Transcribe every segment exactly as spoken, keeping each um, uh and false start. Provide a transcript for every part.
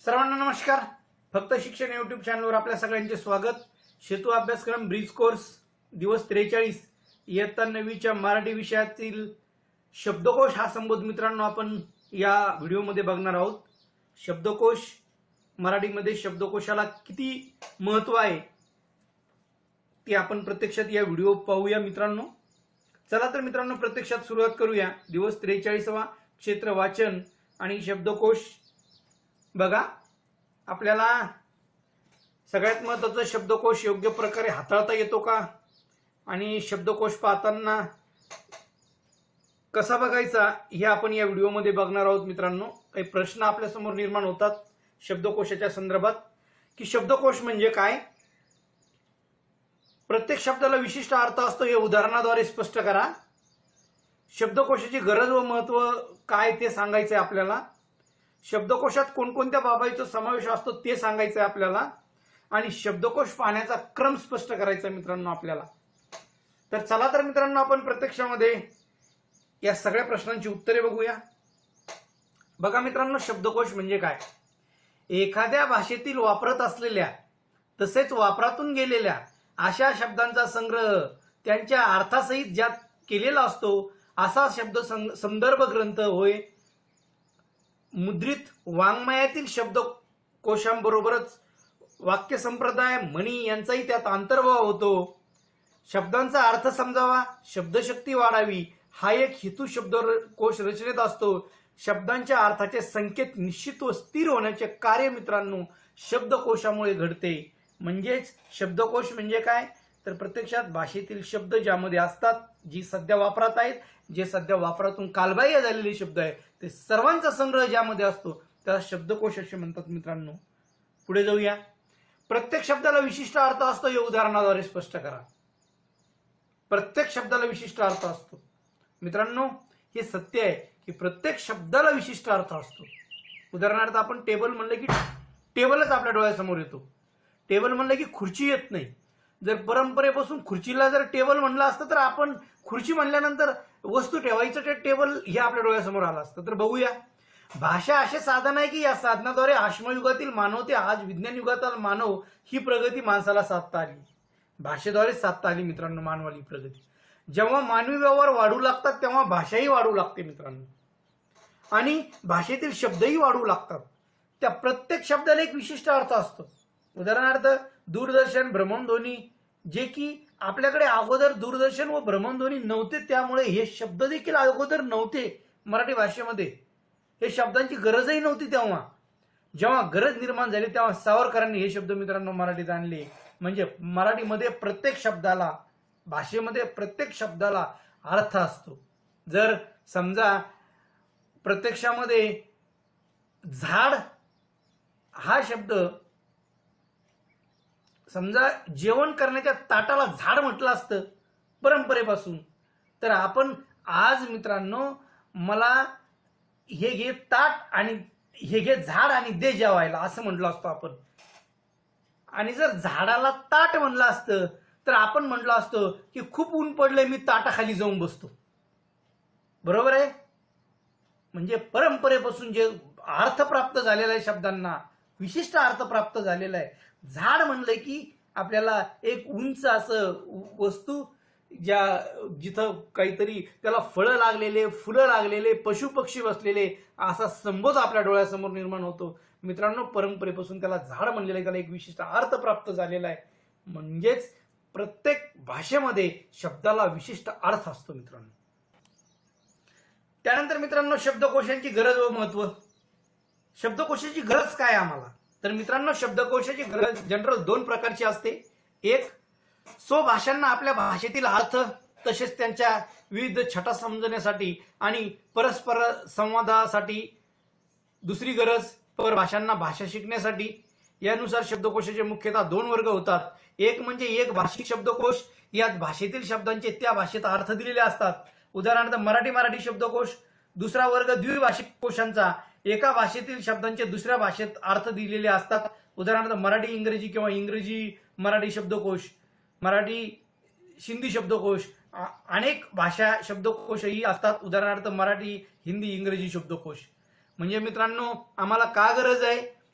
सर्वांना नमस्कार। फक्त शिक्षण यूट्यूब चॅनलवर आपल्या सगळ्यांचे स्वागत। सेतू अभ्यासक्रम ब्रिज कोर्स दिवस त्रेचाळीस इयत्ता नववीच्या मराठी विषयातील शब्दकोश हा संबोध मित्रांनो आपण या व्हिडिओमध्ये बघणार आहोत। शब्दकोश मराठीमध्ये शब्दकोशाला किती महत्त्व आहे ते आपण प्रत्यक्षात या व्हिडिओ पाहूया मित्रांनो। चला तर मित्रांनो प्रत्यक्षात सुरुवात करूया। दिवस त्रेचाळीसावा क्षेत्र वाचन आणि शब्दकोश बघा। आपल्याला सगळ्यात महत्त्वाचा शब्दकोश योग्य प्रकारे हाताळता येतो का आणि शब्दकोश पाहताना कसा बघायचा हे आपण या व्हिडिओमध्ये बघणार आहोत मित्रांनो। काही प्रश्न आपल्या समोर निर्माण होतात शब्दकोशाच्या संदर्भात की शब्दकोश म्हणजे काय, प्रत्येक शब्दाला विशिष्ट अर्थ असतो हे उदाहरणाद्वारे स्पष्ट करा। शब्दकोशाची गरज व महत्त्व काय ते सांगायचे आपल्याला। शब्दकोशात कोणकोणत्या बाबींचा समावेश असतो ते सांगायचे आपल्याला आणि शब्दकोश पाहण्याचा क्रम स्पष्ट करायचा मित्रांनो आपल्याला। तर चला तर मित्रांनो आपण प्रत्यक्षामध्ये या सगळ्या प्रश्नांची उत्तरे बघूया। बघा मित्रांनो, शब्दकोश म्हणजे काय, एखाद्या भाषेतील वापरत असलेल्या तसेच वापरातून गेलेल्या अशा शब्दांचा संग्रह त्यांच्या अर्थासहित ज्यात केलेला असतो असा शब्द संदर्भ ग्रंथ होय। मुद्रित वाङ्मयातील शब्दकोशांबरोबरच वाक्य संप्रदाय म्हणी यांचाही त्यात अंतर्भाव होतो। शब्दांचा अर्थ समजावा, शब्दशक्ती वाढावी हा एक हेतू शब्दकोश रचनेत असतो। शब्दांच्या अर्थाचे संकेत निश्चित व स्थिर होण्याचे कार्य मित्रांनो शब्दकोशामुळे घडते। म्हणजेच शब्दकोश म्हणजे काय तर प्रत्यक्षात भाषेतील शब्द ज्यामध्ये असतात, जी सध्या वापरात आहेत, जे सध्या वापरातून कालबाह्य झालेले शब्द आहेत ते सर्वांचा संग्रह ज्यामध्ये असतो त्याला शब्दकोश असे म्हणतात मित्रांनो। पुढे जाऊया। प्रत्येक शब्दाला विशिष्ट अर्थ असतो हे उदाहरणाद्वारे स्पष्ट करा। प्रत्येक शब्दाला विशिष्ट अर्थ असतो मित्रांनो, हे सत्य आहे की प्रत्येक शब्दाला विशिष्ट अर्थ असतो। उदाहरणार्थ आपण टेबल म्हणलं की टेबलच आपल्या डोळ्यासमोर येतो, टेबल म्हणलं की खुर्ची येत नाही। जर परंपरेपासून खुर्चीला जर टेबल म्हणलं असतं तर आपण खुर्ची म्हणल्यानंतर वस्तू ठेवायचं ते टेबल हे आपल्या डोळ्यासमोर आलं असतं। तर बघूया, भाषा असे साधन आहे की या साधनाद्वारे आश्मयुगातील मानव ते आज विज्ञान युगातील मानव ही प्रगती माणसाला साधता आली, भाषेद्वारे साधता आली मित्रांनो मानवाली प्रगती। जेव्हा मानवी व्यवहार वाढू लागतात तेव्हा भाषाही वाढू लागते मित्रांनो आणि भाषेतील शब्दही वाढू लागतात। त्या प्रत्येक शब्दाला एक विशिष्ट अर्थ असतो। उदाहरणार्थ दूरदर्शन, भ्रमणध्वनी, जे की आपल्याकडे अगोदर दूरदर्शन व भ्रमणध्वनी नव्हते त्यामुळे हे शब्द देखील अगोदर नव्हते मराठी भाषेमध्ये, हे शब्दांची गरजही नव्हती। तेव्हा जेव्हा गरज निर्माण झाली तेव्हा सावरकरांनी हे शब्द मित्रांनो मराठीत आणले। म्हणजे मराठीमध्ये प्रत्येक शब्दाला, भाषेमध्ये प्रत्येक शब्दाला अर्थ असतो। जर समजा प्रत्यक्षामध्ये झाड हा शब्द, समजा जेवण करण्याच्या ताटाला झाड म्हटलं असतं परंपरेपासून, तर आपण आज मित्रांनो मला हे घे ताट आणि हे घे झाड आणि दे जेवायला असं म्हटलं असतं आपण। आणि जर झाडाला ताट म्हणलं असतं तर आपण म्हटलं असतं की खूप ऊन पडलंय मी ताटाखाली जाऊन बसतो, बरोबर आहे। म्हणजे परंपरेपासून जे अर्थ प्राप्त झालेला आहे, शब्दांना विशिष्ट अर्थ प्राप्त झालेला आहे। झाड म्हणलं की आपल्याला एक उंच असं वस्तू ज्या जिथं काहीतरी त्याला फळं लागलेले, फुलं लागलेले, पशु पक्षी बसलेले असा संबोध आपल्या डोळ्यासमोर निर्माण होतो मित्रांनो। परंपरेपासून त्याला झाड म्हणलेलं आहे, त्याला एक विशिष्ट अर्थ प्राप्त झालेला आहे। म्हणजेच प्रत्येक भाषेमध्ये शब्दाला विशिष्ट अर्थ असतो मित्रांनो। त्यानंतर मित्रांनो शब्दकोशांची गरज व महत्त्व। शब्दकोशाची गरज काय आम्हाला तर मित्रांनो शब्दकोशाची गरज जनरल दोन प्रकारची असते। एक, स्वभाषांना आपल्या भाषेतील अर्थ तसेच त्यांच्या विविध छटा समजण्यासाठी आणि परस्पर संवादासाठी। दुसरी गरज, परभाषांना भाषा शिकण्यासाठी। यानुसार शब्दकोशाचे मुख्यतः दोन वर्ग होतात। एक म्हणजे एक भाषिक शब्दकोश, यात भाषेतील शब्दांचे त्या भाषेत अर्थ दिलेले असतात। उदाहरणार्थ मराठी मराठी शब्दकोश। दुसरा वर्ग द्विभाषिक कोशांचा, एका भाषेतील शब्दांचे दुसऱ्या भाषेत अर्थ दिलेले असतात। उदाहरणार्थ मराठी इंग्रजी किंवा इंग्रजी मराठी शब्दकोश, मराठी हिंदी शब्दकोश, अनेक भाषा शब्दकोशही असतात। उदाहरणार्थ मराठी हिंदी इंग्रजी शब्दकोश। म्हणजे मित्रांनो आम्हाला का गरज आहे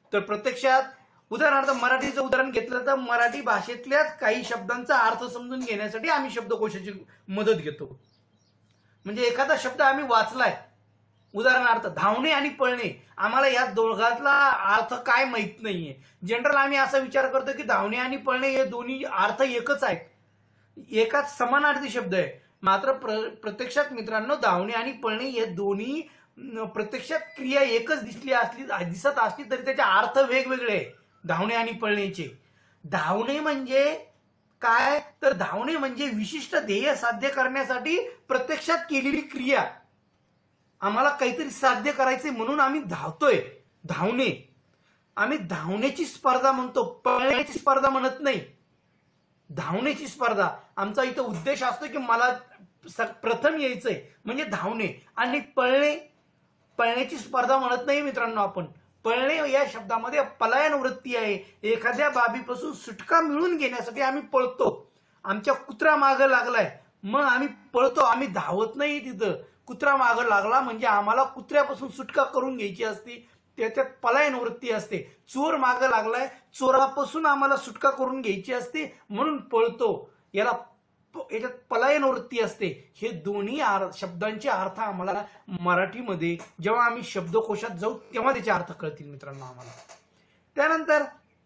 तर प्रत्यक्षात उदाहरणार्थ मराठीचं उदाहरण घेतलं तर मराठी भाषेतल्याच काही शब्दांचा अर्थ समजून घेण्यासाठी आम्ही शब्दकोशाची मदत घेतो. म्हणजे एखादा शब्द आम्ही वाचलाय, उदाहरणार्थ धावणे आणि पळणे, आम्हाला या दोघातला अर्थ काय माहित नाहीये. जनरल आम्ही असा विचार करतो की धावणे आणि पळणे हे दोन्ही अर्थ एकच आहेत, एकाच समानार्थी शब्द आहे. मात्र प्रत्यक्षात मित्रांनो धावणे आणि पळणे हे दोन्ही प्रत्यक्षात क्रिया एकच दिसली असली दिसत असली तरी त्याचे अर्थ वेगवेगळे आहे धावणे आणि पळण्याचे. धावणे म्हणजे काय तर धावणे म्हणजे विशिष्ट ध्येय साध्य करण्यासाठी प्रत्यक्षात केलेली क्रिया. आम्हाला काहीतरी साध्य करायचे म्हणून आम्ही धावतोय, धावणे. आम्ही धावण्याची स्पर्धा म्हणतो, पळण्याची स्पर्धा म्हणत नाही. धावण्याची स्पर्धा आमचा इथं उद्देश असतो की मला प्रथम यायचंय म्हणजे धावणे. आणि पळणे, पळण्याची स्पर्धा म्हणत नाही मित्रांनो आपण. पळणे या शब्दामध्ये पलायन वृत्ती आहे. एखाद्या बाबीपासून सुटका मिळवून घेण्यासाठी आम्ही पळतो. आमच्या कुत्रा मागं लागलाय मग आम्ही पळतो, आम्ही धावत नाही. तिथं कुत्रा मागं लागला म्हणजे आम्हाला कुत्र्यापासून सुटका करून घ्यायची असते, त्याच्यात पलायन वृत्ती असते. चोर मागं लागलाय, चोरापासून आम्हाला सुटका करून घ्यायची असते म्हणून पळतो, याला याच्यात पलायन वृत्ती असते. हे दोन्ही शब्दांचे अर्थ आम्हाला मराठीमध्ये जेव्हा आम्ही शब्दकोशात जाऊ तेव्हा त्याचे अर्थ कळतील मित्रांनो आम्हाला. त्यानंतर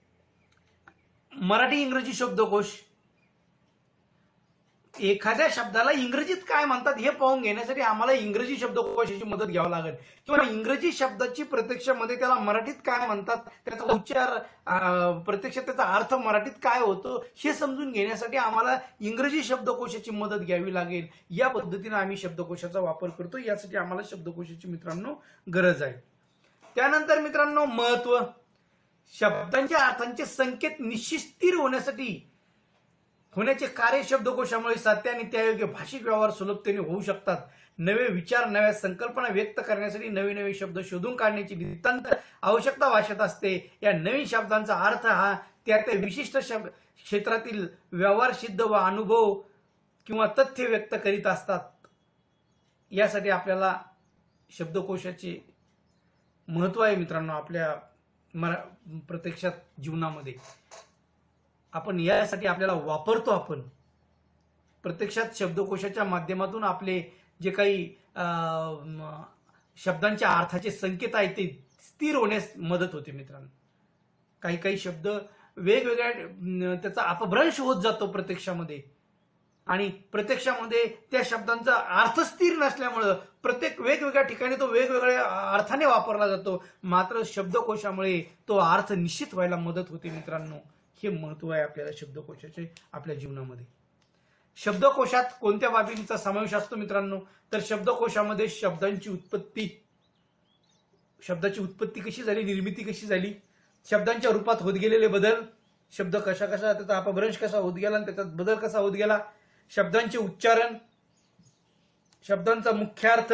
मराठी इंग्रजी शब्दकोश. एखाद्या शब्दाला इंग्रजीत काय म्हणतात हे पाहून घेण्यासाठी आम्हाला इंग्रजी शब्दकोशाची मदत घ्यावी लागेल, किंवा इंग्रजी शब्दाची प्रत्यक्षामध्ये त्याला मराठीत काय म्हणतात, त्याचा उच्चार प्रत्यक्षात त्याचा अर्थ मराठीत काय होतो हे समजून घेण्यासाठी आम्हाला इंग्रजी शब्दकोशाची मदत घ्यावी लागेल. या पद्धतीने आम्ही शब्दकोशाचा वापर करतो. यासाठी आम्हाला शब्दकोशाची मित्रांनो गरज आहे. त्यानंतर मित्रांनो महत्व. शब्दांच्या अर्थांचे संकेत निश्चित स्थिर होण्यासाठी होण्याचे कार्य शब्दकोशामुळे साध्य आणि त्यायोग्य भाषिक व्यवहार सुलभतेने होऊ शकतात. नवे विचार, नव्या संकल्पना व्यक्त करण्यासाठी नवे नवे शब्द शोधून काढण्याची नितांत आवश्यकता भाषेत असते. या नवीन शब्दांचा अर्थ हा त्या त्या विशिष्ट शब्द क्षेत्रातील व्यवहार सिद्ध व अनुभव किंवा तथ्य व्यक्त करीत असतात. यासाठी आपल्याला शब्दकोशाचे महत्व आहे मित्रांनो आपल्या प्रत्यक्षात जीवनामध्ये. आपण यासाठी आपल्याला वापरतो. आपण प्रत्यक्षात शब्दकोशाच्या माध्यमातून आपले जे काही शब्दांच्या अर्थाचे संकेत आहेत ते स्थिर होण्यास मदत होते मित्रांनो. काही काही शब्द वेगवेगळ्या त्याचा अपभ्रंश होत जातो प्रत्यक्षामध्ये, आणि प्रत्यक्षामध्ये त्या शब्दांचा अर्थ स्थिर नसल्यामुळं प्रत्येक वेगवेगळ्या ठिकाणी तो वेगवेगळ्या अर्थाने वापरला जातो. मात्र शब्दकोशामुळे तो अर्थ निश्चित व्हायला मदत होते मित्रांनो. हे महत्व आहे आपल्याला शब्दकोशाचे आपल्या जीवनामध्ये. शब्दकोशात कोणत्या बाबींचा समावेश असतो मित्रांनो तर शब्दकोशामध्ये शब्दांची उत्पत्ती, शब्दाची उत्पत्ती कशी झाली, निर्मिती कशी झाली, शब्दांच्या रूपात होत गेलेले बदल, शब्द कशा कशा त्याचा अपभ्रंश कसा होत गेला आणि त्याचा बदल कसा होत गेला, शब्दांचे उच्चारण, शब्दांचा मुख्यार्थ,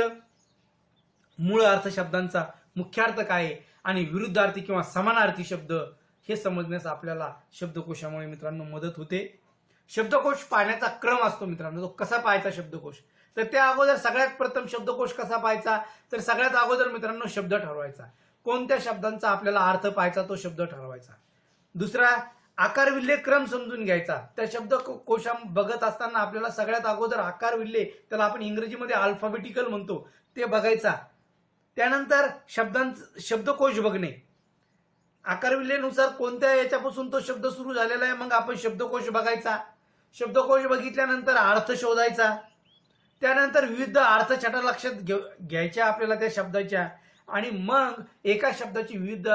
मूळ अर्थ शब्दांचा मुख्यार्थ काय आणि विरुद्धार्थी किंवा समानार्थी शब्द हे समजण्यास आपल्याला शब्दकोशामुळे मित्रांनो मदत होते. शब्दकोश पाहण्याचा क्रम असतो मित्रांनो. तो कसा पाहायचा शब्दकोश तर त्या अगोदर सगळ्यात प्रथम शब्दकोश कसा पाहायचा तर सगळ्यात अगोदर मित्रांनो शब्द ठरवायचा. कोणत्या शब्दांचा आपल्याला अर्थ पाहायचा तो शब्द ठरवायचा. दुसरा आकार विल्हे क्रम समजून घ्यायचा. त्या शब्दकोशा बघत असताना आपल्याला सगळ्यात अगोदर आकार विल्हे, त्याला आपण इंग्रजीमध्ये अल्फाबेटिकल म्हणतो, ते बघायचा. त्यानंतर शब्दांचा शब्दकोश बघणे, आकारविल्हेनुसार कोणत्या याच्यापासून तो शब्द सुरू झालेला आहे मग आपण शब्दकोश बघायचा. शब्दकोश बघितल्यानंतर अर्थ शोधायचा. त्यानंतर विविध अर्थ छटा लक्षात घ्यायच्या आपल्याला त्या शब्दाच्या, आणि मग एका शब्दाची विविध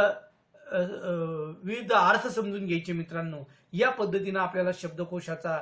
विविध अर्थ समजून घ्यायचे मित्रांनो. या पद्धतीने आपल्याला शब्दकोशाचा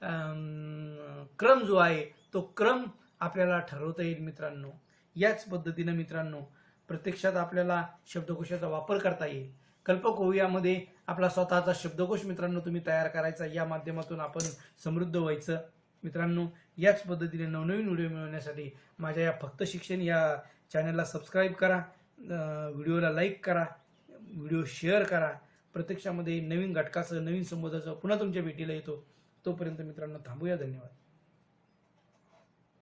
क्रम जो आहे तो क्रम आपल्याला ठरवता येईल मित्रांनो. याच पद्धतीने मित्रांनो प्रत्यक्षात आपल्याला शब्दकोशाचा वापर करता येईल. कल्पक होऊयामध्ये आपला स्वतःचा शब्दकोश मित्रांनो तुम्ही तयार करायचा. या माध्यमातून आपण समृद्ध व्हायचं मित्रांनो. याच पद्धतीने नवनवीन व्हिडिओ मिळवण्यासाठी माझ्या या फक्त शिक्षण या चॅनलला सबस्क्राईब करा, व्हिडिओला लाईक करा, व्हिडिओ शेअर करा. प्रत्यक्षामध्ये नवीन घटकासह नवीन संबोधासह पुन्हा तुमच्या भेटीला येतो. तोपर्यंत मित्रांनो थांबूया. धन्यवाद.